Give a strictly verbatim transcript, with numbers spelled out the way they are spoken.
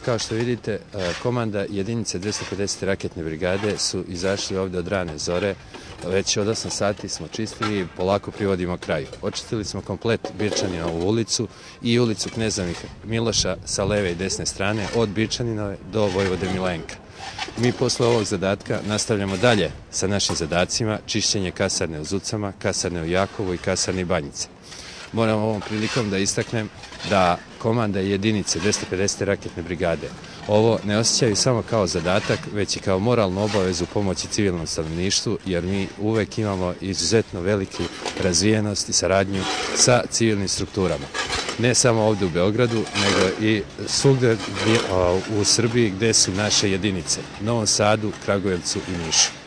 kao što vidite, komanda jedinice dvesta pedesete raketne brigade su izašli ovde od rane zore. Već od osam sati smo čistili i polako privodimo kraju. Očistili smo komplet Birčaninovu ulicu i ulicu Kneza Miloša sa leve i desne strane, od Birčaninove do Vojvode Milenka. Mi posle ovog zadatka nastavljamo dalje sa našim zadacima, čišćenje kasarne u Zucama, kasarne u Jakovu i kasarne Banjice. Moram ovom prilikom da istaknem da komanda jedinice dvesta pedesete raketne brigade ovo ne osjećaju samo kao zadatak, već i kao moralnu obavezu pomoći civilnom stanovništvu, jer mi uvek imamo izuzetno veliki razvijenost i saradnju sa civilnim strukturama. Ne samo ovde u Beogradu, nego i svugde u Srbiji gde su naše jedinice, Novom Sadu, Kragujevcu i Nišu.